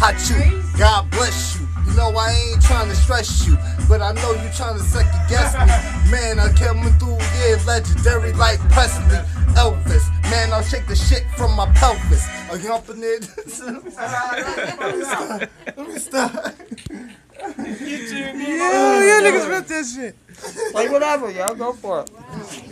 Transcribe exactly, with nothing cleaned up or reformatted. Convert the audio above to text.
hot you. God bless you. You know I ain't trying to stress you, but I know you trying to second guess me. Man, I coming through, yeah, legendary like Presley, Elvis. Man, I'll shake the shit from my pelvis. Are you up in there? Let me stop. Let me stop. Yeah, you niggas ripped that shit. Like whatever, y'all go for it.